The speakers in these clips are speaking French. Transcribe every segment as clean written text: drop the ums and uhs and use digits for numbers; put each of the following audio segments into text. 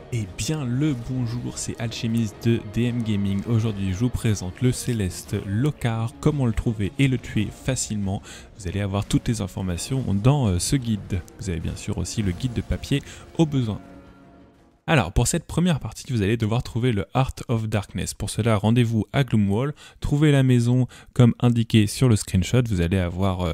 Et bien le bonjour, c'est Alchemist de DM Gaming. Aujourd'hui je vous présente le Céleste Lockhart, comment le trouver et le tuer facilement. Vous allez avoir toutes les informations dans ce guide. Vous avez bien sûr aussi le guide de papier au besoin. Alors pour cette première partie, vous allez devoir trouver le Heart of Darkness. Pour cela, rendez-vous à Gloomwall, trouvez la maison comme indiqué sur le screenshot. Vous allez avoir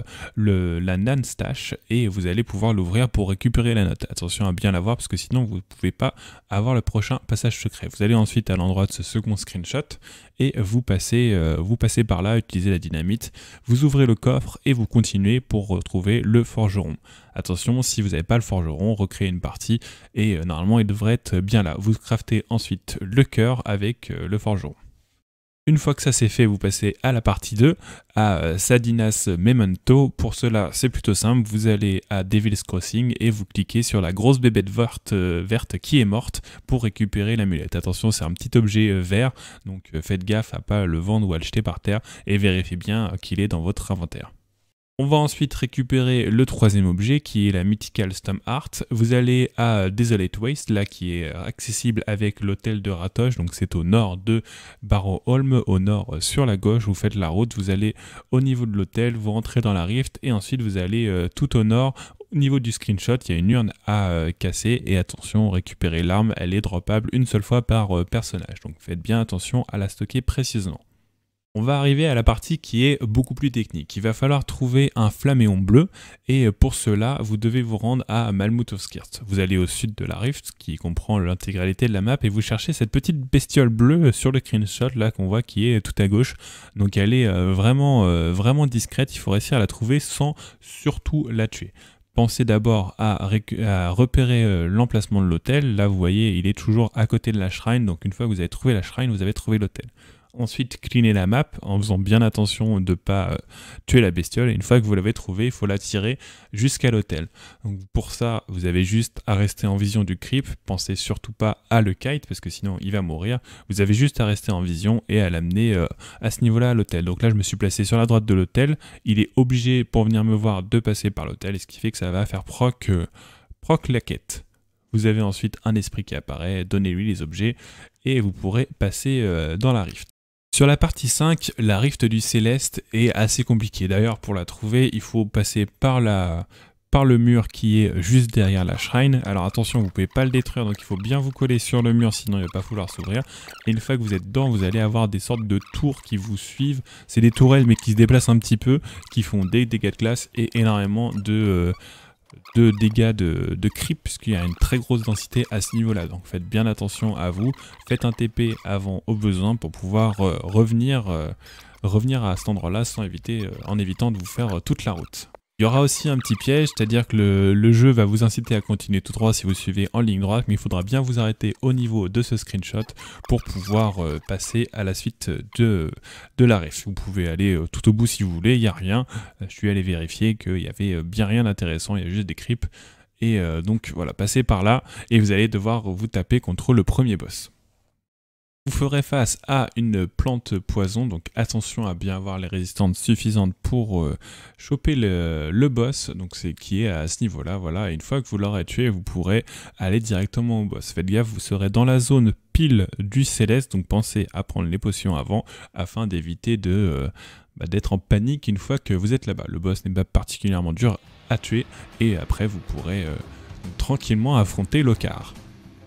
la Nan Stash et vous allez pouvoir l'ouvrir pour récupérer la note. Attention à bien la voir parce que sinon vous ne pouvez pas avoir le prochain passage secret. Vous allez ensuite à l'endroit de ce second screenshot et vous passez par là, utilisez la dynamite, vous ouvrez le coffre et vous continuez pour retrouver le forgeron. Attention, si vous n'avez pas le forgeron, recréez une partie et normalement il devrait être bien là. Vous craftez ensuite le cœur avec le forgeron. Une fois que ça c'est fait, vous passez à la partie 2, à Sadinas Memento. Pour cela, c'est plutôt simple, vous allez à Devil's Crossing et vous cliquez sur la grosse bébête verte qui est morte pour récupérer l'amulette. Attention, c'est un petit objet vert, donc faites gaffe à ne pas le vendre ou à le jeter par terre et vérifiez bien qu'il est dans votre inventaire. On va ensuite récupérer le troisième objet qui est la Mythical Stone Heart. Vous allez à Desolate Waste, là qui est accessible avec l'hôtel de Ratoche, donc c'est au nord de Barrowholm, au nord sur la gauche, vous faites la route, vous allez au niveau de l'hôtel, vous rentrez dans la rift et ensuite vous allez tout au nord. Au niveau du screenshot, il y a une urne à casser et attention, récupérer l'arme, elle est droppable une seule fois par personnage, donc faites bien attention à la stocker précisément. On va arriver à la partie qui est beaucoup plus technique. Il va falloir trouver un flamméon bleu et pour cela, vous devez vous rendre à Malmouth of Skirt. Vous allez au sud de la rift qui comprend l'intégralité de la map et vous cherchez cette petite bestiole bleue sur le screenshot là qu'on voit qui est tout à gauche. Donc elle est vraiment discrète, il faut réussir à la trouver sans surtout la tuer. Pensez d'abord à repérer l'emplacement de l'hôtel. Là vous voyez, il est toujours à côté de la shrine, donc une fois que vous avez trouvé la shrine, vous avez trouvé l'hôtel. Ensuite, cleaner la map en faisant bien attention de ne pas tuer la bestiole. Et une fois que vous l'avez trouvée, il faut la tirer jusqu'à l'hôtel. Donc pour ça, vous avez juste à rester en vision du creep. Pensez surtout pas à le kite parce que sinon il va mourir. Vous avez juste à rester en vision et à l'amener à ce niveau-là à l'hôtel. Donc là, je me suis placé sur la droite de l'hôtel. Il est obligé pour venir me voir de passer par l'hôtel, ce qui fait que ça va faire proc la quête. Vous avez ensuite un esprit qui apparaît, donnez-lui les objets et vous pourrez passer dans la rift. Sur la partie 5, la rift du Céleste est assez compliquée. D'ailleurs, pour la trouver, il faut passer par le mur qui est juste derrière la shrine. Alors attention, vous ne pouvez pas le détruire, donc il faut bien vous coller sur le mur, sinon il ne va pas falloir s'ouvrir. Et une fois que vous êtes dedans, vous allez avoir des sortes de tours qui vous suivent. C'est des tourelles, mais qui se déplacent un petit peu, qui font des dégâts de glace et énormément de dégâts de creep puisqu'il y a une très grosse densité à ce niveau là, donc faites bien attention à vous, faites un TP avant au besoin pour pouvoir revenir à cet endroit là en évitant de vous faire toute la route. Il y aura aussi un petit piège, c'est-à-dire que le jeu va vous inciter à continuer tout droit si vous suivez en ligne droite, mais il faudra bien vous arrêter au niveau de ce screenshot pour pouvoir passer à la suite de la ref. Vous pouvez aller tout au bout si vous voulez, il n'y a rien. Je suis allé vérifier qu'il n'y avait bien rien d'intéressant, il y a juste des creeps. Et donc voilà, passez par là et vous allez devoir vous taper contre le premier boss. Vous ferez face à une plante poison, donc attention à bien avoir les résistances suffisantes pour choper le boss, donc qui est à ce niveau-là, voilà. Et une fois que vous l'aurez tué, vous pourrez aller directement au boss. Faites gaffe, vous serez dans la zone pile du Céleste, donc pensez à prendre les potions avant, afin d'éviter d'être en panique une fois que vous êtes là-bas. Le boss n'est pas particulièrement dur à tuer, et après vous pourrez tranquillement affronter Lockhart.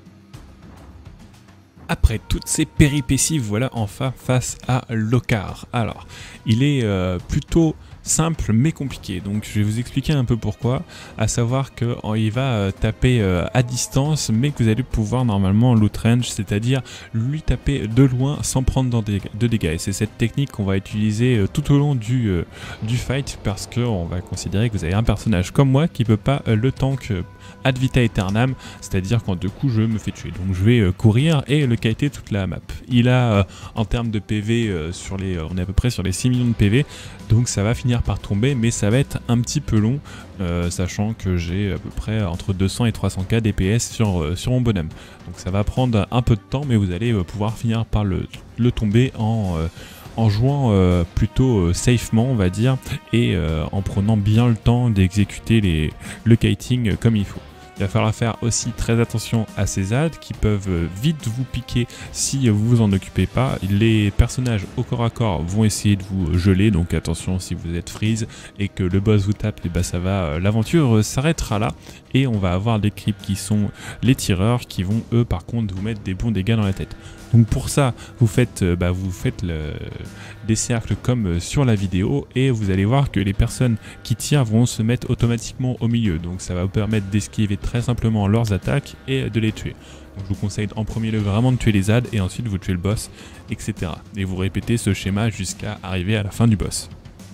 Après toutes ces péripéties, voilà enfin face à Lockhart. Alors, il est plutôt simple mais compliqué, donc je vais vous expliquer un peu pourquoi, à savoir qu'il va taper à distance mais que vous allez pouvoir normalement loot range, c'est-à-dire lui taper de loin sans prendre de dégâts, et c'est cette technique qu'on va utiliser tout au long du fight parce qu'on va considérer que vous avez un personnage comme moi qui peut pas le tank ad vita aeternam, c'est-à-dire qu'en 2 coups je me fais tuer, donc je vais courir et le kiter toute la map. Il a en termes de PV on est à peu près sur les 6 millions de PV, donc ça va finir par tomber, mais ça va être un petit peu long, sachant que j'ai à peu près entre 200 et 300k DPS sur mon bonhomme. Donc ça va prendre un peu de temps, mais vous allez pouvoir finir par le tomber en jouant plutôt safement, on va dire, et en prenant bien le temps d'exécuter le kiting comme il faut. Il va falloir faire aussi très attention à ces ZAD qui peuvent vite vous piquer si vous vous en occupez pas. Les personnages au corps à corps vont essayer de vous geler, donc attention si vous êtes freeze et que le boss vous tape, et bah ça va, l'aventure s'arrêtera là et on va avoir des creeps qui sont les tireurs qui vont eux par contre vous mettre des bons dégâts dans la tête. Donc pour ça vous faites des cercles comme sur la vidéo et vous allez voir que les personnes qui tirent vont se mettre automatiquement au milieu, donc ça va vous permettre d'esquiver très simplement leurs attaques et de les tuer. Donc je vous conseille en premier lieu vraiment de tuer les ZAD et ensuite vous tuez le boss, etc. Et vous répétez ce schéma jusqu'à arriver à la fin du boss.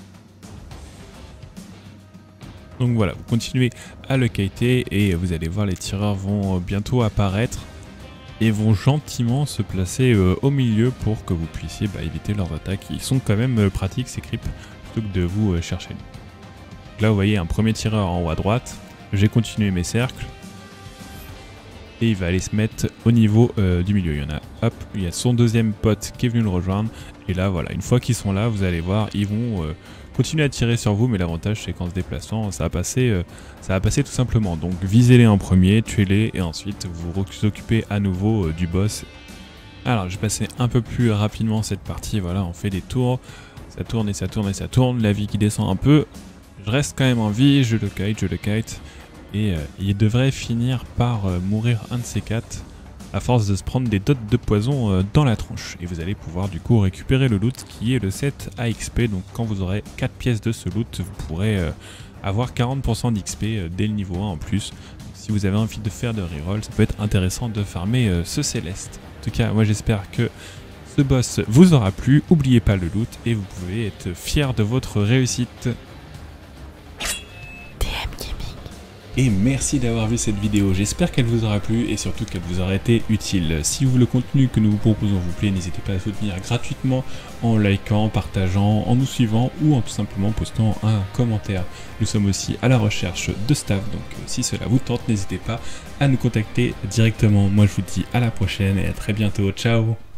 Donc voilà, vous continuez à le kiter et vous allez voir les tireurs vont bientôt apparaître et vont gentiment se placer au milieu pour que vous puissiez éviter leurs attaques. Ils sont quand même pratiques ces creeps plutôt que de vous chercher. Donc là vous voyez un premier tireur en haut à droite, j'ai continué mes cercles et il va aller se mettre au niveau du milieu. Il y a son deuxième pote qui est venu le rejoindre et là voilà, une fois qu'ils sont là vous allez voir ils vont continuer à tirer sur vous, mais l'avantage c'est qu'en se déplaçant ça va passer tout simplement. Donc visez-les en premier, tuez-les et ensuite vous vous occupez à nouveau du boss. Alors je vais passer un peu plus rapidement cette partie, voilà, on fait des tours, ça tourne et ça tourne et ça tourne, la vie qui descend un peu, je reste quand même en vie, je le kite et il devrait finir par mourir un de ces quatre à force de se prendre des dots de poison dans la tronche. Et vous allez pouvoir du coup récupérer le loot qui est le 7 AXP. Donc quand vous aurez 4 pièces de ce loot, vous pourrez avoir 40% d'XP dès le niveau 1 en plus. Donc, si vous avez envie de faire de reroll, ça peut être intéressant de farmer ce Céleste. En tout cas, moi j'espère que ce boss vous aura plu. N'oubliez pas le loot et vous pouvez être fier de votre réussite. Et merci d'avoir vu cette vidéo, j'espère qu'elle vous aura plu et surtout qu'elle vous aura été utile. Si le contenu que nous vous proposons vous plaît, n'hésitez pas à soutenir gratuitement en likant, partageant, en nous suivant ou en tout simplement postant un commentaire. Nous sommes aussi à la recherche de staff, donc si cela vous tente, n'hésitez pas à nous contacter directement. Moi je vous dis à la prochaine et à très bientôt, ciao.